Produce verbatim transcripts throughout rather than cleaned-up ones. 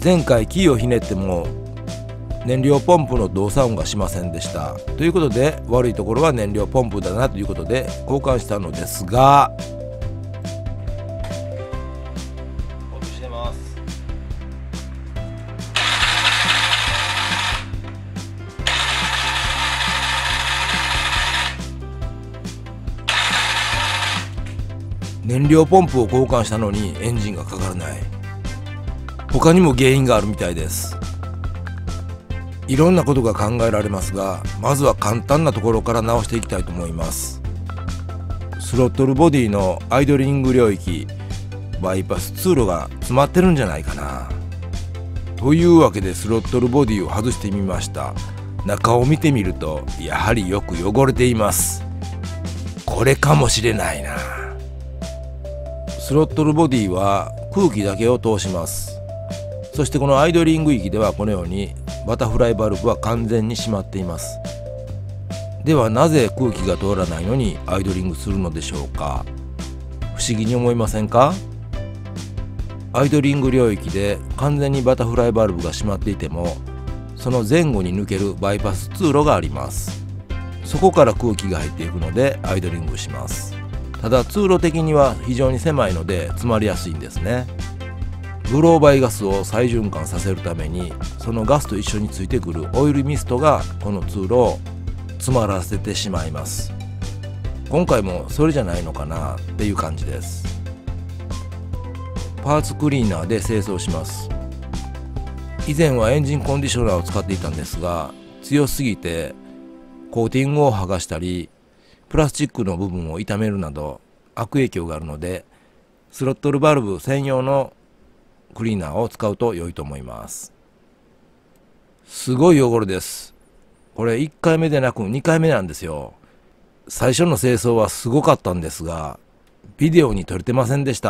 前回キーをひねっても燃料ポンプの動作音がしませんでした。ということで悪いところは燃料ポンプだなということで交換したのですが、音してます。燃料ポンプを交換したのにエンジンがかからない。他にも原因があるみたいです。いろんなことが考えられますが、まずは簡単なところから直していきたいと思います。スロットルボディのアイドリング領域、バイパス通路が詰まってるんじゃないかな。というわけでスロットルボディを外してみました。中を見てみるとやはりよく汚れています。これかもしれないな。スロットルボディは空気だけを通します。そしてこのアイドリング域ではこのようにバタフライバルブは完全に閉まっています。ではなぜ空気が通らないのにアイドリングするのでしょうか。不思議に思いませんか。アイドリング領域で完全にバタフライバルブが閉まっていても、その前後に抜けるバイパス通路があります。そこから空気が入っていくのでアイドリングします。ただ通路的には非常に狭いので詰まりやすいんですね。ブローバイガスを再循環させるために、そのガスと一緒についてくるオイルミストがこの通路を詰まらせてしまいます。今回もそれじゃないのかなっていう感じです。パーツクリーナーで清掃します。以前はエンジンコンディショナーを使っていたんですが、強すぎてコーティングを剥がしたりプラスチックの部分を傷めるなど悪影響があるので、スロットルバルブ専用のクリーナーを使うと良いと思います。すごい汚れです。これいっかいめでなくにかいめなんですよ。最初の清掃はすごかったんですが、ビデオに撮れてませんでした。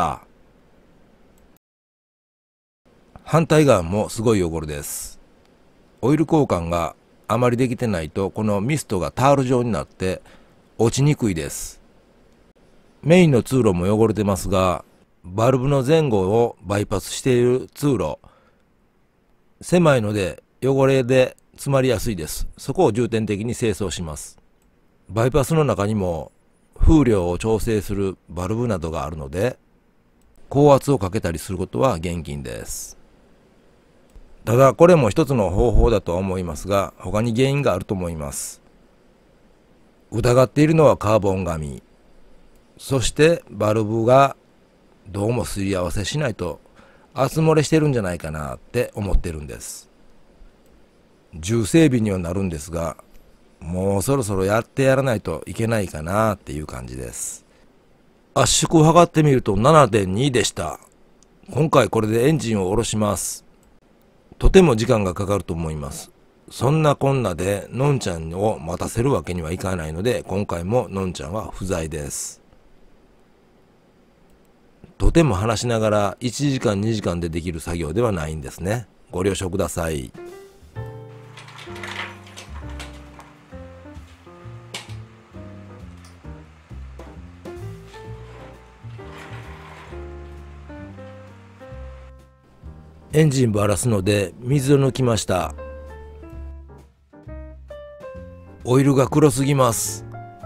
反対側もすごい汚れです。オイル交換があまりできてないと、このミストがタール状になって落ちにくいです。メインの通路も汚れてますが、バルブの前後をバイパスしている通路、狭いので汚れで詰まりやすいです。そこを重点的に清掃します。バイパスの中にも風量を調整するバルブなどがあるので、高圧をかけたりすることは厳禁です。ただこれも一つの方法だとは思いますが、他に原因があると思います。疑っているのはカーボン紙、そしてバルブがどうもすり合わせしないと圧漏れしてるんじゃないかなって思ってるんです。重整備にはなるんですが、もうそろそろやってやらないといけないかなっていう感じです。圧縮を測ってみると ななてんに でした。今回これでエンジンを下ろします。とても時間がかかると思います。そんなこんなでのんちゃんを待たせるわけにはいかないので、今回ものんちゃんは不在です。とても話しながらいちじかんにじかんでできる作業ではないんですね。ご了承ください。エンジンばらすので水を抜きました。オイルが黒すぎます。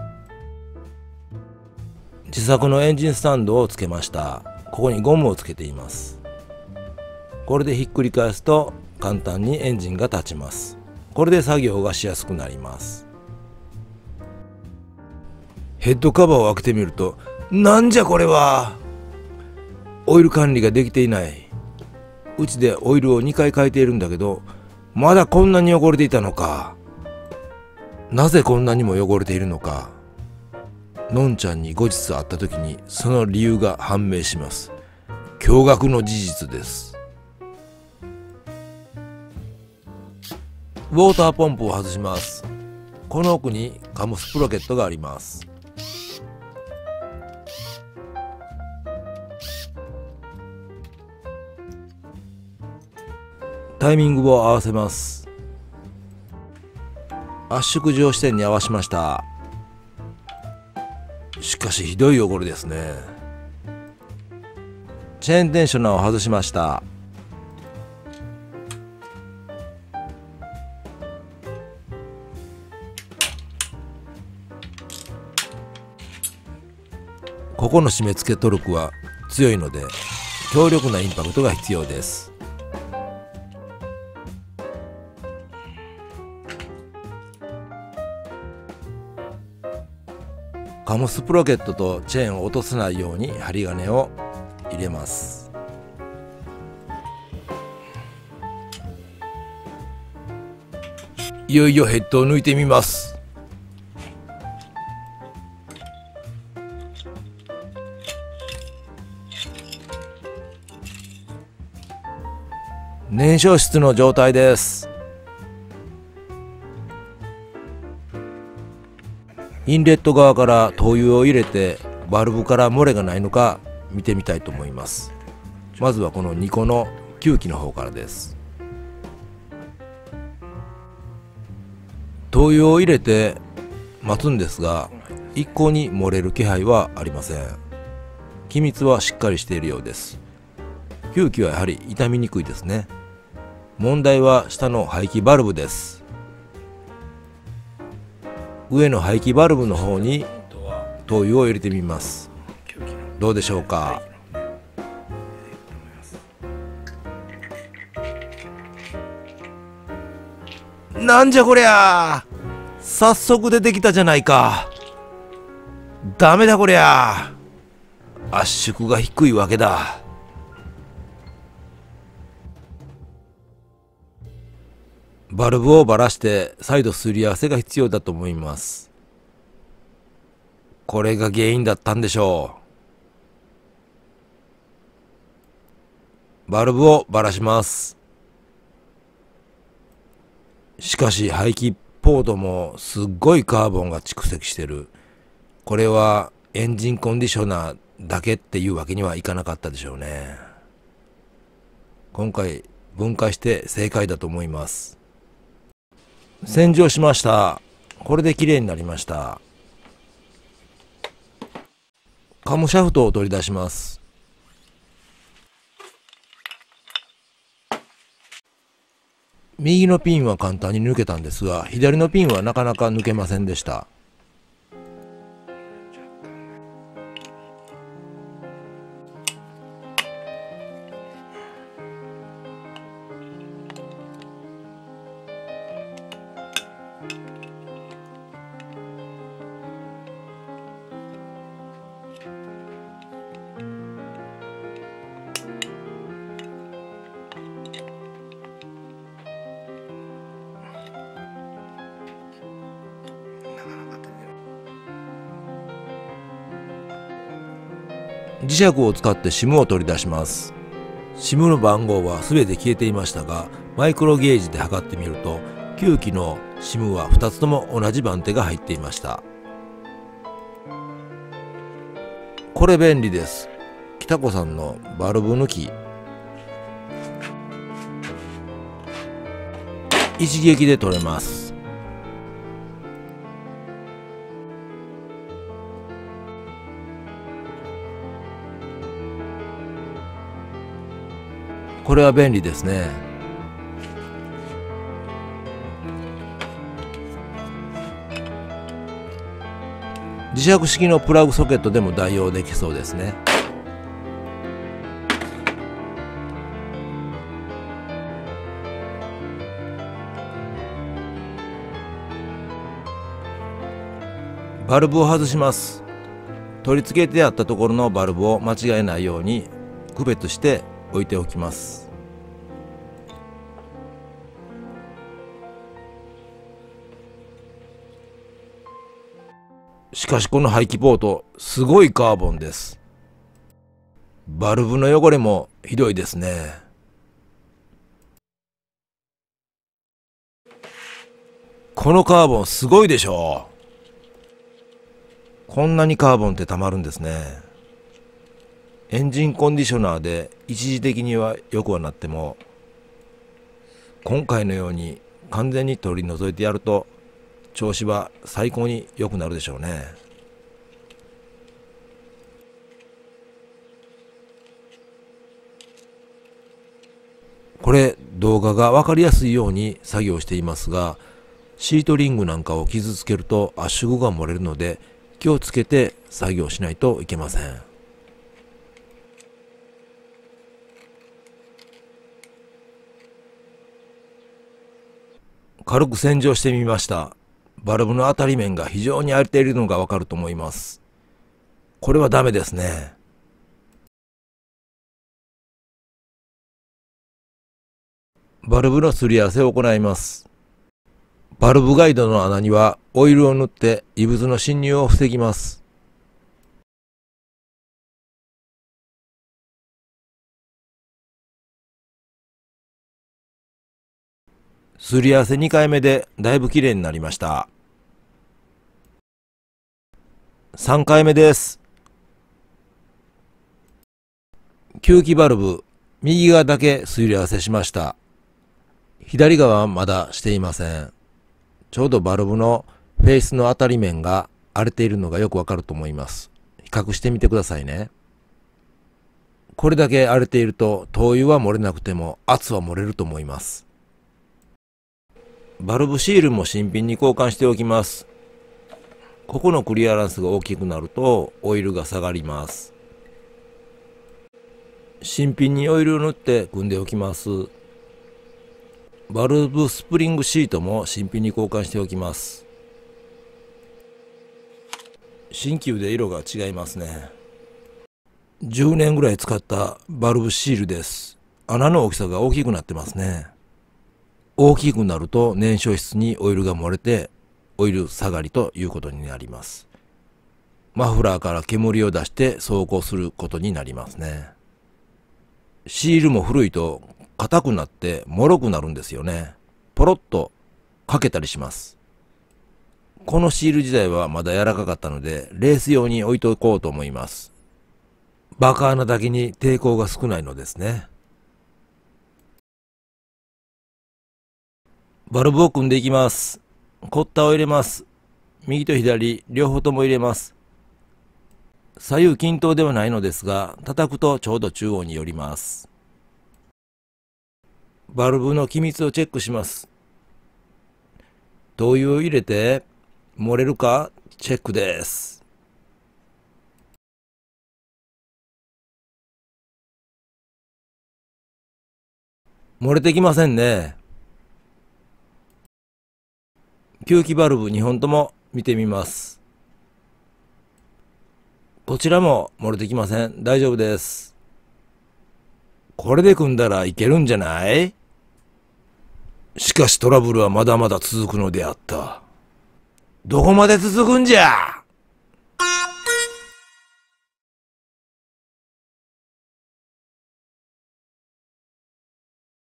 自作のエンジンスタンドをつけました。ここにゴムをつけています。これでひっくり返すと簡単にエンジンが立ちます。これで作業がしやすくなります。ヘッドカバーを開けてみると、なんじゃこれは。オイル管理ができていない。うちでオイルをにかい変えているんだけど、まだこんなに汚れていたのか。なぜこんなにも汚れているのか。のんちゃんに後日会った時にその理由が判明します。驚愕の事実です。ウォーターポンプを外します。この奥にカムスプロケットがあります。タイミングを合わせます。圧縮上支点に合わしました。しかしひどい汚れですね。チェーンテンショナーを外しました。 ここの締め付けトルクは強いので強力なインパクトが必要です。カムスプロケットとチェーンを落とさないように針金を入れます。いよいよヘッドを抜いてみます。燃焼室の状態です。インレット側から灯油を入れてバルブから漏れがないのか見てみたいと思います。まずはこのにこの吸気の方からです。灯油を入れて待つんですが一向に漏れる気配はありません。気密はしっかりしているようです。吸気はやはり傷みにくいですね。問題は下の排気バルブです。上の排気バルブの方に灯油を入れてみます。どうでしょうか。なんじゃこりゃ、早速出てきたじゃないか。ダメだこりゃ、圧縮が低いわけだ。バルブをばらして再度すり合わせが必要だと思います。これが原因だったんでしょう。バルブをばらします。しかし排気ポートもすっごいカーボンが蓄積してる。これはエンジンコンディショナーだけっていうわけにはいかなかったでしょうね。今回分解して正解だと思います。洗浄しました。これできれいになりました。カムシャフトを取り出します。右のピンは簡単に抜けたんですが、左のピンはなかなか抜けませんでした。磁石を使って シム を取り出します。シム の番号は全て消えていましたが、マイクロゲージで測ってみると吸気の シム はふたつとも同じ番手が入っていました。これ便利です。北子さんのバルブ抜き、一撃で取れます。これは便利ですね。磁石式のプラグソケットでも代用できそうですね。バルブを外します。取り付けてあったところのバルブを間違えないように区別して置いておきます。しかしこの排気ポートすごいカーボンです。バルブの汚れもひどいですね。このカーボンすごいでしょう。こんなにカーボンってたまるんですね。エンジンコンディショナーで一時的には良くはなっても、今回のように完全に取り除いてやると調子は最高に良くなるでしょうね。これ動画が分かりやすいように作業していますが、シートリングなんかを傷つけると圧縮が漏れるので気をつけて作業しないといけません。軽く洗浄してみました。バルブの当たり面が非常に荒れているのがわかると思います。これはダメですね。バルブのすり合わせを行います。バルブガイドの穴にはオイルを塗って異物の侵入を防ぎます。すり合わせにかいめでだいぶきれいになりました。さんかいめです。吸気バルブ、右側だけすり合わせしました。左側はまだしていません。ちょうどバルブのフェイスの当たり面が荒れているのがよくわかると思います。比較してみてくださいね。これだけ荒れていると灯油は漏れなくても圧は漏れると思います。バルブシールも新品に交換しておきます。ここのクリアランスが大きくなるとオイルが下がります。新品にオイルを塗って組んでおきます。バルブスプリングシートも新品に交換しておきます。新旧で色が違いますね。じゅうねんぐらい使ったバルブシールです。穴の大きさが大きくなってますね。大きくなると燃焼室にオイルが漏れてオイル下がりということになります。マフラーから煙を出して走行することになりますね。シールも古いと硬くなって脆くなるんですよね。ポロッと欠けたりします。このシール自体はまだ柔らかかったのでレース用に置いておこうと思います。バカ穴だけに抵抗が少ないのですね。バルブを組んでいきます。コッターを入れます。右と左両方とも入れます。左右均等ではないのですが叩くとちょうど中央に寄ります。バルブの気密をチェックします。灯油を入れて漏れるかチェックです。漏れてきませんね。吸気バルブにほんとも見てみます。こちらも漏れてきません。大丈夫です。これで組んだらいけるんじゃない？しかしトラブルはまだまだ続くのであった。どこまで続くんじゃ！